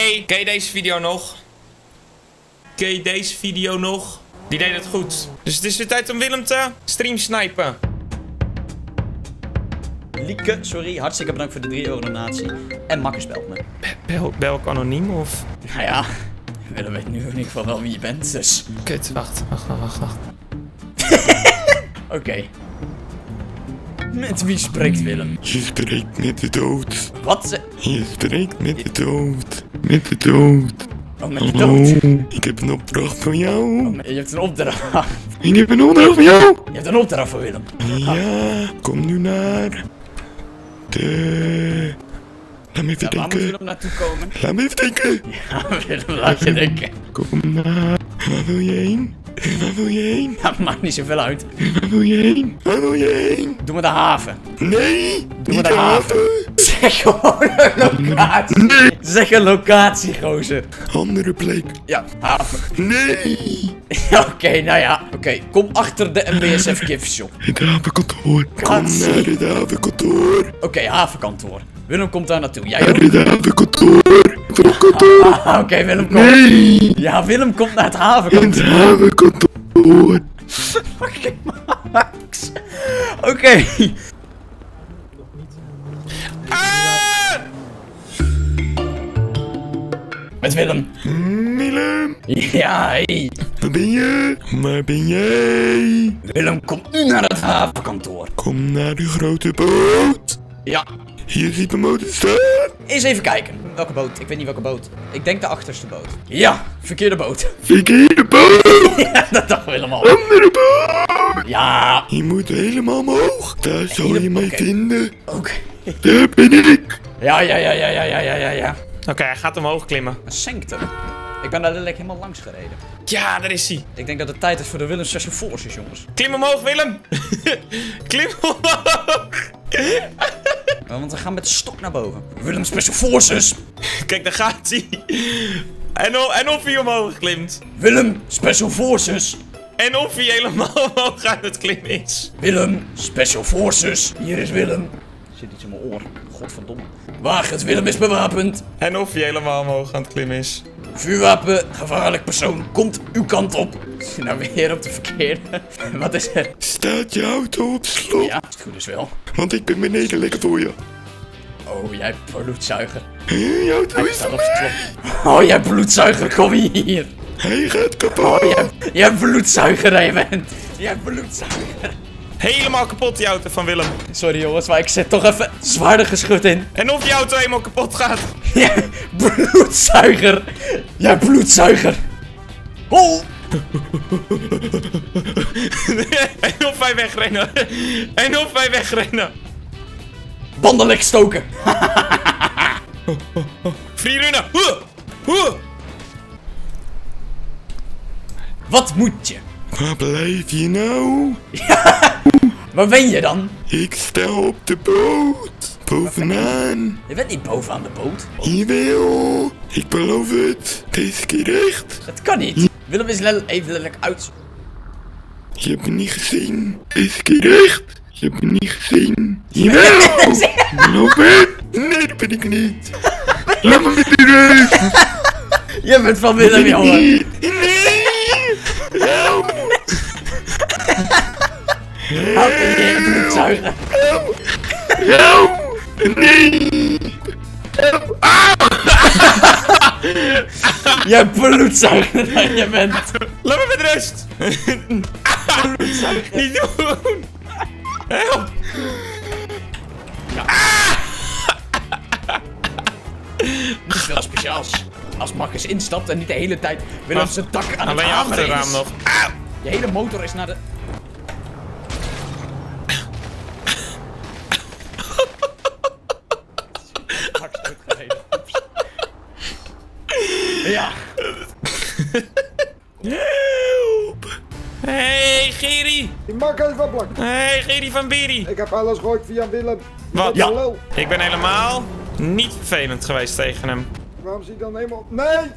Hey, ken je deze video nog? Ken je deze video nog? Die deed het goed. Dus het is weer tijd om Willem te streamsnipen. Lieke, sorry, hartstikke bedankt voor de 3 euro donatie. En Makkers belt me. Bel ik anoniem of? Nou ja, Willem weet nu in ieder geval wel wie je bent, dus... Kut, wacht. Oké. Met wie spreekt Willem? Je spreekt met de dood. Wat ze... Je spreekt met de dood. Met de dood. Oh, met de dood? Ik heb een opdracht voor jou. Oh, je hebt een opdracht. Ik heb een opdracht voor jou. Je hebt een opdracht voor Willem. Ja, kom nu naar de... Laat me even Ja, waar moet denken. Willem naartoe komen? Laat me even denken. Ja, Willem, laat je denken. Kom naar... Waar wil je heen? Waar wil je heen? Ja, maakt niet zoveel uit. Waar wil je heen? Waar wil je heen? Doe maar de haven. Nee, Doe niet maar de haven. Zeg gewoon een locatie. Nee. Zeg een locatie, gozer. Andere plek. Ja, haven. Nee. Oké, nou ja. Oké, kom achter de MBSF gift shop. Het havenkantoor. Kom Gatsie. naar het havenkantoor. Oké, havenkantoor. Willem komt daar naartoe. Jij Naar ook? het havenkantoor. Het havenkantoor. Ah, oké, Willem komt. Nee. Ja, Willem komt naar het Het havenkantoor. havenkantoor. Fucking Max. Oké. Met Willem. Willem. Ja, hey. Waar ben je? Waar ben jij? Willem komt nu naar het havenkantoor. Kom naar de grote boot. Ja. Hier ziet mijn motor staan. Eens even kijken. Welke boot? Ik weet niet welke boot. Ik denk de achterste boot. Ja, verkeerde boot. Verkeerde boot. Ja, dat dacht Willem al. Andere boot. Ja. Je moet helemaal omhoog. Daar zal Hele- je mij oké. vinden. Oké. Daar ben ik. Ja. Oké, hij gaat omhoog klimmen. Een Sanctum. Ik ben daar letterlijk helemaal langs gereden. Ja, daar is hij. Ik denk dat het tijd is voor de Willem Special Forces, jongens. Klim omhoog, Willem. Klim omhoog. Want we gaan met de stok naar boven. Willem Special Forces. Kijk, daar gaat hij. En of hij omhoog klimt. Willem Special Forces. En of hij helemaal omhoog aan het klimmen is. Willem Special Forces. Hier is Willem. Er zit iets in mijn oor. Godverdomme. Wagen, het Willem is bewapend. En of hij helemaal omhoog aan het klimmen is. Vuurwapen, gevaarlijk persoon, komt uw kant op. Nou, weer op de verkeerde. Wat is er? Staat je auto op slot? Ja, als het goed is wel. Want ik ben beneden lekker voor je. Oh, jij bloedzuiger. Je auto is Staat er. op slot. Oh, jij bloedzuiger, kom hier. Hij gaat kapot. Oh, jij bloedzuiger, jij bent. Jij bloedzuiger. Helemaal kapot, die auto van Willem. Sorry jongens, maar ik zet toch even zwaarder geschut in. En of die auto helemaal kapot gaat. Jij bloedzuiger. Jij bloedzuiger. Oh. En of wij wegrennen. En of wij wegrennen. Bandenlek stoken. Freerunnen. Wat moet je? Waar blijf je nou? Waar ben je dan? Ik sta op de boot. Bovenaan. Je bent niet bovenaan de boot. Jawel. Ik beloof het. Deze keer echt. Dat kan niet. Willem is even letterlijk uit. Je hebt me niet gezien. Deze keer echt. Je hebt me niet gezien. Jawel. Beloof het. Nee, dat ben ik niet. Laat me met rust. Je bent van Willem, jongen. Nee. Help. Houd je bloedzuiger. Help. Nee. Jij bloedzuiger, je bent. Laat me met rust. Niet doen. Help. Niet veel speciaals. Als Makkers instapt en niet de hele tijd Willem zijn dak aan het Alleen je hameren achterraam is. nog. Je hele motor is naar de... Max uitgereden. Oeps. Ja. Help. Hey, Geri. Die maak even plak. Hey, Geri van Beri. Ik heb alles gehoord via Willem. Wat? Ja. Hallo. Ik ben helemaal niet vervelend geweest tegen hem. Waarom zie je dan helemaal... Nee!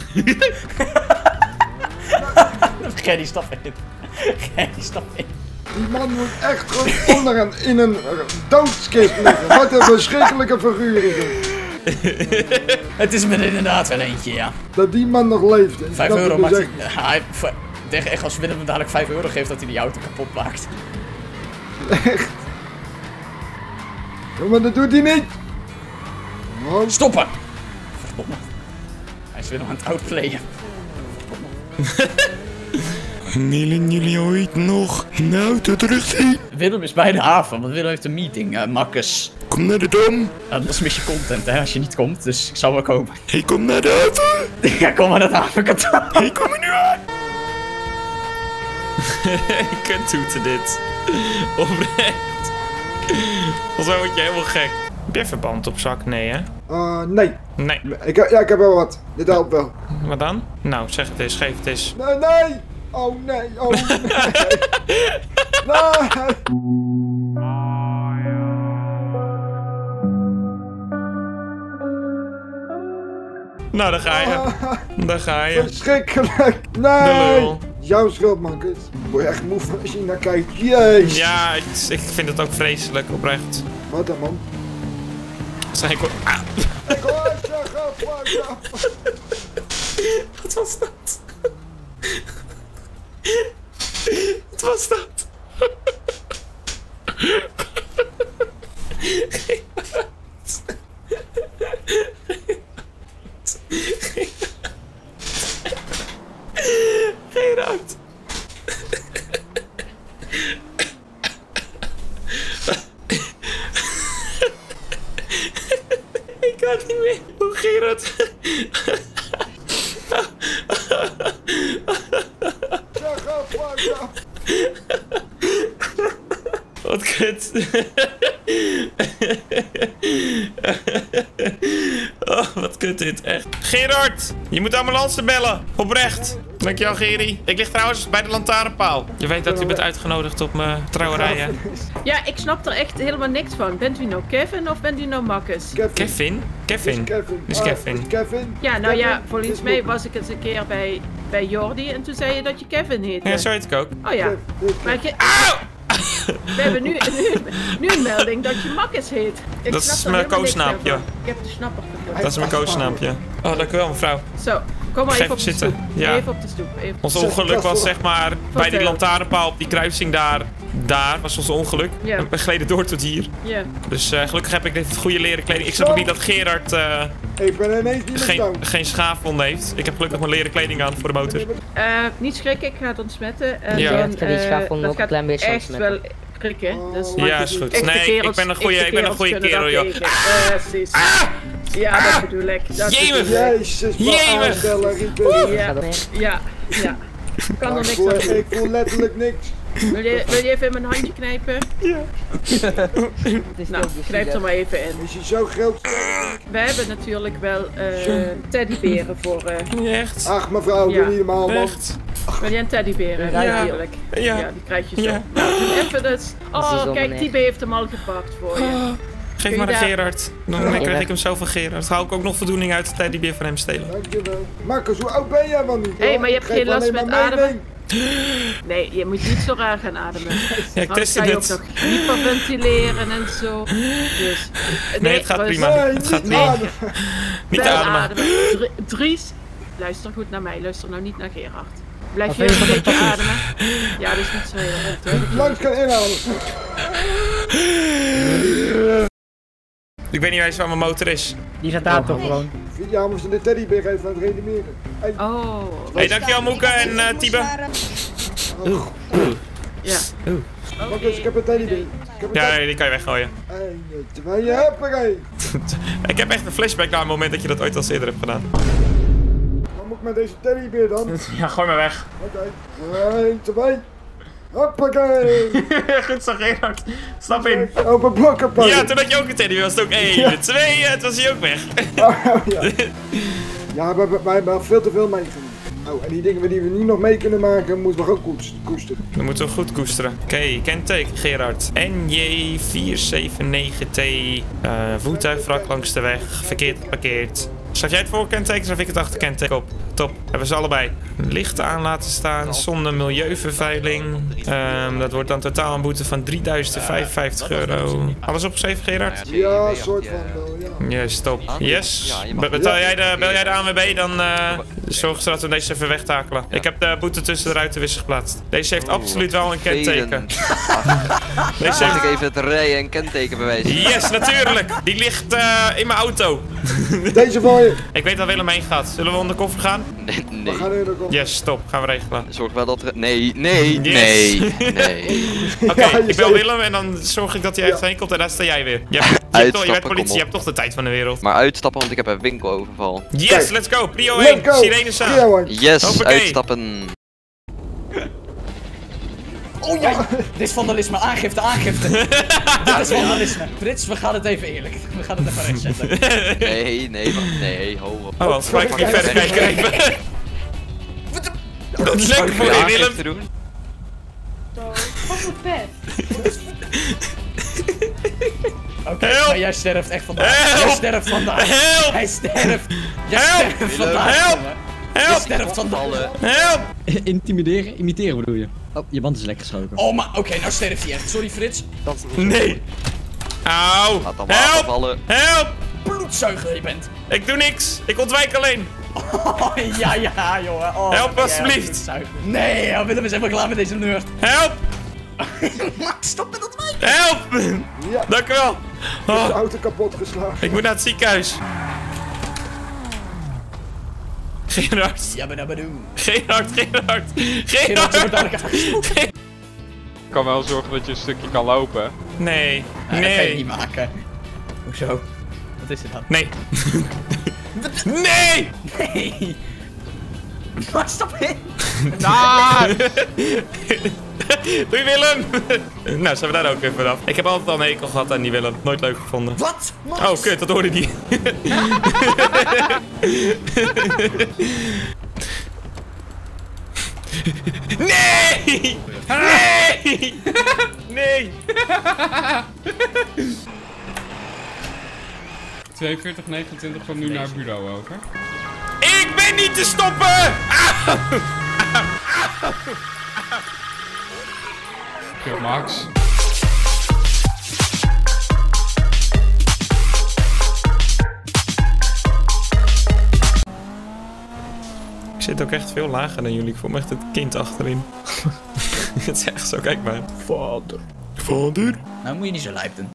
Gerry, stap in. Gerry, stap in. Die man moet echt gewoon onder in een doodskist liggen. Wat een verschrikkelijke figuur is het. Het is me er inderdaad wel eentje, ja. Dat die man nog leeft. hè. 5 Dat euro is maakt echt- hij... Ik denk echt als Willem hem dadelijk 5 euro geeft dat hij die auto kapot maakt. Ja, maar dat doet hij niet. Oh, Stoppen! Verdomme. Hij is Willem aan het outplayen. Willen jullie ooit nog een auto terugzien? Willem is bij de haven, want Willem heeft een meeting, Makkes. Kom naar de dam. Dat is mis je content, hè, als je niet komt, dus ik zal wel komen. Ik kom naar de haven. Ja, kom maar dat havenkantoor. Ik kom er nu aan. Kuttoeten dit. Oprecht. Zo word je helemaal gek. Heb je verband op zak? Nee, hè? nee. Nee. Ik heb wel wat. Dit helpt wel. Wat dan? Nou, zeg het eens. Geef het eens. Nee, nee. Oh nee, oh nee. Nee. Nou, daar ga je. Daar ga je. Verschrikkelijk. De Nee. lul. Jouw schuld, Marcus. Word je echt moe van als je naar kijkt. Jezus. Ja, ik vind het ook vreselijk, oprecht. Wat dan, man? Zeg ik... Ah, Ik hoor je zeggen, wat was dat? Wat was dat? Gerard. Ik kan niet meer. Hoe Gerard. Wat kut. Oh, wat kut dit, echt. Gerard, je moet ambulance bellen. Oprecht. Dankjewel, Geri. Ik lig trouwens bij de lantaarnpaal. Je weet dat u bent uitgenodigd op mijn trouwerij, hè? Ja, ik snap er echt helemaal niks van. Bent u nou Kevin of bent u nou Marcus? Kevin? Kevin. Kevin. Is Kevin. Kevin. Ja, nou ja, Kevin. volgens mij was ik eens een keer bij Jordi en toen zei je dat je Kevin heette. Ja, zo heet ik ook. Oh ja. Maar we hebben nu een melding dat je Marcus heet. Ik Dat snap is er mijn helemaal niks koosnaam, meer van. ja. Ik heb de snapper gevonden. Dat is mijn koosnaampje. Oh, dank u wel, mevrouw. Zo, kom maar Ga even op de zitten. stoep. Ja. Even op de stoep. Even. Ons ongeluk was zeg maar bij die Vertel. lantaarnpaal op die kruising daar was ons ongeluk. Ja. En we gleden door tot hier. Ja. Dus gelukkig heb ik dit goede leren kleding. Ik snap ook niet dat Gerard Ik ben ineens niet meer down. geen schaafwonden heeft. Ik heb gelukkig mijn leren kleding aan voor de motor. Niet schrikken, ik ga het ontsmetten. En Ja. dan, Ik ga die schaafwonden ook een klein beetje echt ontsmetten. wel krikken. Dus Ja, is goed. echte Nee, kerels- ik ben een goede echte kerel, joh. kunnen dat tegen. Precies. Ja, dat bedoel ik. Dat Jemig. bedoel ik. Jezus, Jemig. aanstellen, Riepen. Ja, Gaat het mee? ja. Kan er Ik niks voel- aan doen. Ik voel letterlijk niks. Wil je even in mijn handje knijpen? Het is Nou, ook de knijp er maar even in. Is hij zo groot? We hebben natuurlijk wel teddyberen voor... Echt? Ach, mevrouw, Ja. doe niet normaal, man. Echt? wil jij een teddyberen? Ja. Natuurlijk. Ja. Ja, die krijg je zo. Ja. Nou, doe even dus... Dat is Oh, zo, kijk, meneer. Tibe heeft hem al gepakt voor je. Geef Kun maar je aan daar- Gerard. Dan krijg ik hem zo van Gerard. Hou ik ook nog voldoening uit de teddybeer van hem stelen. Dankjewel. Marcus, hoe oud ben jij wel niet? Hé, hoor? maar je hebt Geef geen last alleen met maar ademen? mening. Nee, je moet niet zo raar gaan ademen. Ja, ik Anders testte ga je ook dit. nog hyperventileren en zo. Dus, Nee, het gaat Roos, prima. Nee, Het gaat niet niet. ademen. Niet wel ademen. Dries, luister goed naar mij. Luister nou niet naar Gerard. Blijf Wat je vind je een van beetje ademen. Ja, dat is niet zo heel erg. Langs kan inhalen. Ik weet niet eens waar mijn motor is. Die staat daar toch gewoon. Ja, moesten de teddybeer even aan het redeneren. Hey, Oh, Hey, dankjewel Moeke en Tibe. ja. Marcus, ik heb een teddybeer. Ik heb een Ja, teddybeer. die kan je weggooien. 1, 2, hoppakee. Ik heb echt een flashback naar het moment dat je dat ooit al eerder hebt gedaan. Wat moet ik met deze teddybeer dan? Ja, gooi maar weg. Oké. 1, 2. Hoppakee. Goed zo, Gerard. Stap in. Open blokken pakken. Ja, toen had je ook een teddy. Was het ook 1, 2, het was hij ook weg. Oh, ja. Ja, wij hebben veel te veel meegenomen. Oh, en die dingen die we nu nog mee kunnen maken, moeten we ook koesteren. Dan moeten we goed koesteren. Oké, kenteken Gerard. NJ479T. Voertuig wrak langs de weg. Verkeerd geparkeerd. Zat jij het voorkenteken of heb ik het achterkenteken op? Top. Hebben ze allebei. Licht aan laten staan zonder milieuvervuiling. Dat wordt dan totaal een boete van 3055 euro. Alles opgeschreven, Gerard? Ja, soort van wel, ja. Yes, top. Yes. Bel jij de ANWB, dan zorg ze dat we deze even wegtakelen. Ik heb de boete tussen de ruitenwissers geplaatst. Deze heeft absoluut wel een kenteken. Deze Mag ik heeft... even het rijden en kentekenbewijs? Yes, natuurlijk. Die ligt in mijn auto. Deze voor je. Ik weet waar Willem heen gaat. Zullen we onder koffer gaan? Nee. We gaan nu nog op. Yes, top. Gaan we regelen. Zorg wel dat er... Nee. Oké, Ja, je ik bel zei- Willem en dan zorg ik dat hij ergens heen komt en daar sta jij weer. Je bent Uitstappen, politie, kom je hebt toch de tijd van de wereld. Maar uitstappen, want ik heb een winkeleoverval. Yes, Kijk. let's go. Prio Let's 1. go. Sirenes aan. Trio one. Yes, Hoppakee. uitstappen. Oh ja, dit is vandalisme. Aangifte. Dit is vandalisme. Frits, we gaan het even eerlijk. We gaan het even rechtzetten. Nee, ho op. Oh, wat gelijk niet verder kijken even. Dat is lekker voor je, Willem. te doen. Wat voor pet? Oké, Help. maar jij sterft echt vandaag. Help. Jij sterft vandaag. Help! Hij sterft. Jij Help. sterft vandaag. Help. jongen. Je Help! sterft vandaag. Help! Intimideren? Imiteren bedoel je? Oh, je band is lekker geschoten. Oh, maar oké, nou sterft hij echt. Sorry, Frits. Nee. Auw. Laat dan water Help! vallen. Help! Bloedzuiger je bent. Ik doe niks. Ik ontwijk alleen. Oh, ja, jongen. Oh, Help, ben jij alsjeblieft. een bloedzuiger. Nee, Willem is helemaal klaar met deze nerd. Help! Maar stop met dat wijken. Help! Ja, Dank u wel. de Oh, auto kapot geslagen. ik moet naar het ziekenhuis. Gerard. Jabbedabadoe. Gerard. Gerard, je wordt dadelijk uitgesproken. Ik kan wel zorgen dat je een stukje kan lopen. Nee. Nee, dat ga je Nee. niet maken. Hoezo? Wat is dit dan? Nee. Nee! Nee. Maar stop in. Doei Willem! Nou, zijn we daar ook even vanaf. Ik heb altijd al een hekel gehad aan die Willem. Nooit leuk gevonden. Wat? Oh, kut, dat hoorde die. Nee! Nee! Nee! 4229 komt nu naar het bureau over. Ik ben niet te stoppen! Auw! Kut Max. Ik zit ook echt veel lager dan jullie. Ik voel me echt het kind achterin. Het is echt zo, kijk maar. Vader. Vader? Nou moet je niet zo lijp doen.